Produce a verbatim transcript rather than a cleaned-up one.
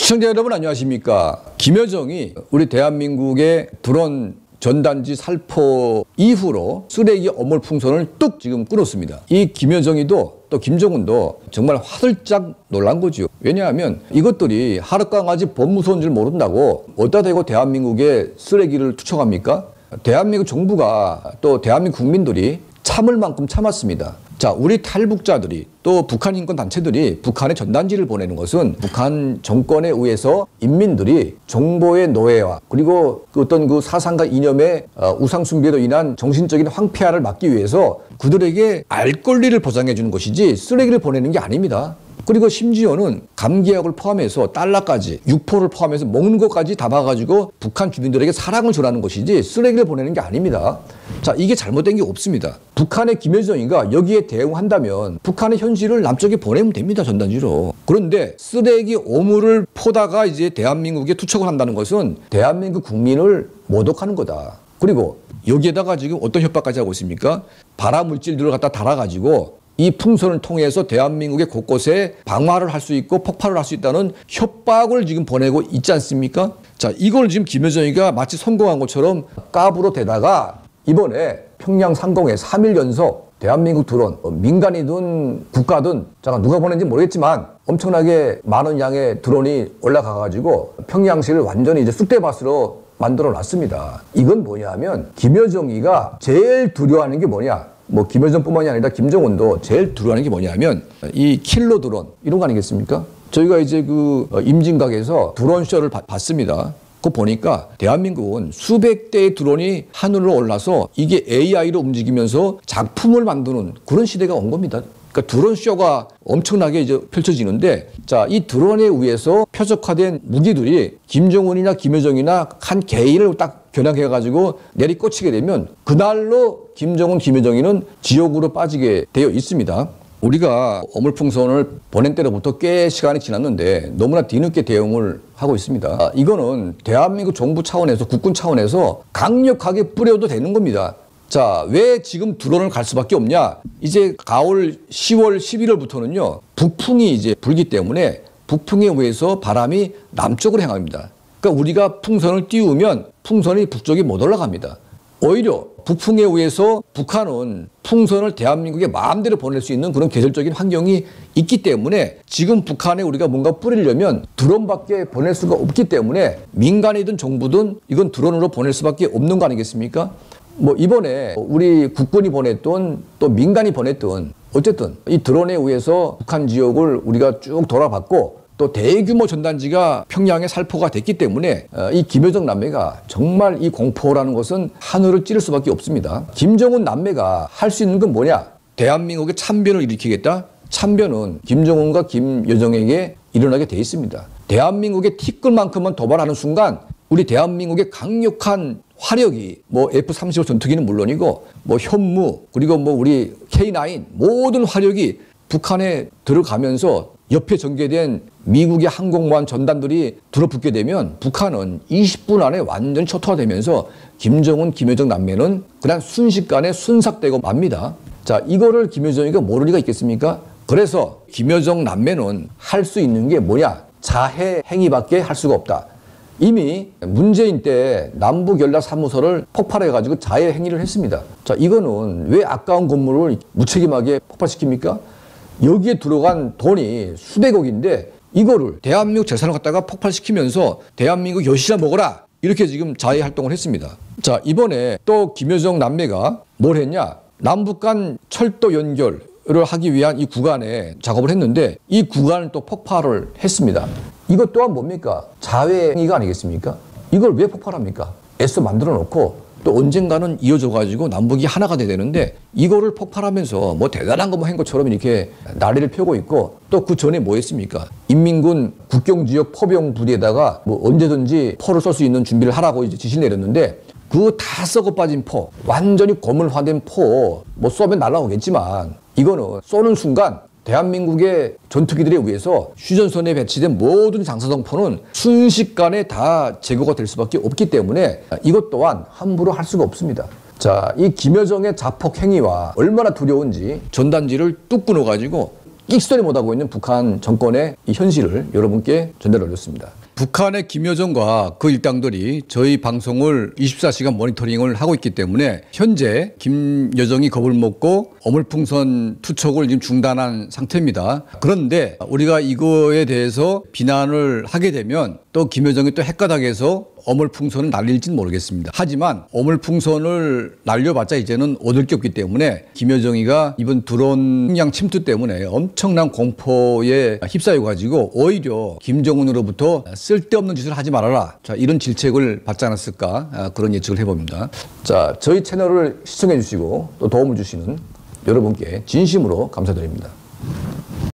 시청자 여러분 안녕하십니까. 김여정이 우리 대한민국의 드론 전단지 살포 이후로 쓰레기 어물풍선을 뚝 지금 끊었습니다. 이 김여정이도 또 김정은도 정말 화들짝 놀란 거죠. 왜냐하면 이것들이 하룻강아지 법무서인 줄 모른다고 어디다 대고 대한민국의 쓰레기를 투척합니까? 대한민국 정부가 또 대한민국 국민들이 참을 만큼 참았습니다. 자, 우리 탈북자들이 또 북한 인권 단체들이 북한에 전단지를 보내는 것은 북한 정권에 의해서 인민들이 정보의 노예와 그리고 그 어떤 그 사상과 이념의 우상 숭배로 인한 정신적인 황폐화를 막기 위해서 그들에게 알 권리를 보장해 주는 것이지 쓰레기를 보내는 게 아닙니다. 그리고 심지어는 감기약을 포함해서 달러까지 육포를 포함해서 먹는 것까지 다 봐가지고 북한 주민들에게 사랑을 전하는 것이지 쓰레기를 보내는 게 아닙니다. 자, 이게 잘못된 게 없습니다. 북한의 김여정이가 여기에 대응한다면 북한의 현실을 남쪽에 보내면 됩니다. 전단지로. 그런데 쓰레기 오물을 포다가 이제 대한민국에 투척을 한다는 것은 대한민국 국민을 모독하는 거다. 그리고 여기에다가 지금 어떤 협박까지 하고 있습니까? 발화물질들을 갖다 달아가지고 이 풍선을 통해서 대한민국의 곳곳에 방화를 할 수 있고 폭발을 할 수 있다는 협박을 지금 보내고 있지 않습니까? 자, 이걸 지금 김여정이가 마치 성공한 것처럼 까부로 대다가 이번에 평양 상공에 삼 일 연속 대한민국 드론, 민간이든 국가든 잠깐 누가 보낸지 모르겠지만 엄청나게 많은 양의 드론이 올라가가지고 평양시를 완전히 이제 쑥대밭으로 만들어 놨습니다. 이건 뭐냐 하면 김여정이가 제일 두려워하는 게 뭐냐? 뭐 김여정뿐만이 아니라 김정은도 제일 두려워하는 게 뭐냐면 이 킬러 드론 이런 거 아니겠습니까? 저희가 이제 그 임진각에서 드론 쇼를 바, 봤습니다. 그거 보니까 대한민국은 수백 대의 드론이 하늘로 올라서 이게 에이아이로 움직이면서 작품을 만드는 그런 시대가 온 겁니다. 그러니까 드론 쇼가 엄청나게 이제 펼쳐지는데, 자, 이 드론에 의해서 표적화된 무기들이 김정은이나 김여정이나 한 개인을 딱 겨냥해가지고 내리꽂히게 되면 그날로 김정은, 김여정이는 지옥으로 빠지게 되어 있습니다. 우리가 어물풍선을 보낸 때로부터 꽤 시간이 지났는데 너무나 뒤늦게 대응을 하고 있습니다. 이거는 대한민국 정부 차원에서 국군 차원에서 강력하게 뿌려도 되는 겁니다. 자, 왜 지금 드론을 갈 수밖에 없냐? 이제 가을 시월, 십일월부터는요, 북풍이 이제 불기 때문에 북풍에 의해서 바람이 남쪽으로 향합니다. 그러니까 우리가 풍선을 띄우면 풍선이 북쪽에 못 올라갑니다. 오히려 북풍에 의해서 북한은 풍선을 대한민국에 마음대로 보낼 수 있는 그런 계절적인 환경이 있기 때문에 지금 북한에 우리가 뭔가 뿌리려면 드론밖에 보낼 수가 없기 때문에 민간이든 정부든 이건 드론으로 보낼 수밖에 없는 거 아니겠습니까? 뭐 이번에 우리 국군이 보냈던 또 민간이 보냈던 어쨌든 이 드론에 의해서 북한 지역을 우리가 쭉 돌아봤고 또 대규모 전단지가 평양에 살포가 됐기 때문에 이 김여정 남매가 정말 이 공포라는 것은 하늘을 찌를 수밖에 없습니다. 김정은 남매가 할 수 있는 건 뭐냐? 대한민국의 참변을 일으키겠다? 참변은 김정은과 김여정에게 일어나게 돼 있습니다. 대한민국의 티끌만큼만 도발하는 순간 우리 대한민국의 강력한 화력이 뭐 에프 삼십오 전투기는 물론이고 뭐 현무 그리고 뭐 우리 케이 나인 모든 화력이 북한에 들어가면서 옆에 전개된 미국의 항공모함 전단들이 들어붙게 되면 북한은 이십 분 안에 완전히 초토화되면서 김정은, 김여정 남매는 그냥 순식간에 순삭되고 맙니다. 자, 이거를 김여정이가 모를 리가 있겠습니까? 그래서 김여정 남매는 할 수 있는 게 뭐냐? 자해 행위밖에 할 수가 없다. 이미 문재인 때 남북연락사무소를 폭발해가지고 자해 행위를 했습니다. 자, 이거는 왜 아까운 건물을 무책임하게 폭발시킵니까? 여기에 들어간 돈이 수백억인데 이거를 대한민국 재산을 갖다가 폭발시키면서 대한민국 여시나 먹어라 이렇게 지금 자해 활동을 했습니다. 자, 이번에 또 김여정 남매가 뭘 했냐? 남북 간 철도 연결을 하기 위한 이 구간에 작업을 했는데 이 구간을 또 폭발을 했습니다. 이것 또한 뭡니까? 자해행위가 아니겠습니까? 이걸 왜 폭발합니까? 애써 만들어 놓고 또 언젠가는 이어져 가지고 남북이 하나가 돼야 되는데 이거를 폭발하면서 뭐 대단한 거 뭐 한 것처럼 이렇게 난리를 펴고 있고 또 그 전에 뭐 했습니까? 인민군 국경지역 포병 부대에다가 뭐 언제든지 포를 쏠 수 있는 준비를 하라고 이제 지시를 내렸는데 그 다 썩어 빠진 포, 완전히 고물화된 포, 뭐 쏘면 날아오겠지만 이거는 쏘는 순간 대한민국의 전투기들에 의해서 휴전선에 배치된 모든 장사정포는 순식간에 다 제거가 될 수밖에 없기 때문에 이것 또한 함부로 할 수가 없습니다. 자, 이 김여정의 자폭 행위와 얼마나 두려운지 전단지를 뚝 끊어가지고 끽소리 못하고 있는 북한 정권의 이 현실을 여러분께 전달해 드렸습니다. 북한의 김여정과 그 일당들이 저희 방송을 이십사 시간 모니터링을 하고 있기 때문에 현재 김여정이 겁을 먹고 어물풍선 투척을 지금 중단한 상태입니다. 그런데 우리가 이거에 대해서 비난을 하게 되면 또 김여정이 또 헷가닥해서 어물풍선을 날릴지는 모르겠습니다. 하지만 어물풍선을 날려봤자 이제는 얻을 게 없기 때문에 김여정이가 이번 드론 식량 침투 때문에 엄청난 공포에 휩싸여가지고 오히려 김정은으로부터 쓸데없는 짓을 하지 말아라. 자, 이런 질책을 받지 않았을까 그런 예측을 해봅니다. 자, 저희 채널을 시청해 주시고 또 도움을 주시는 여러분께 진심으로 감사드립니다.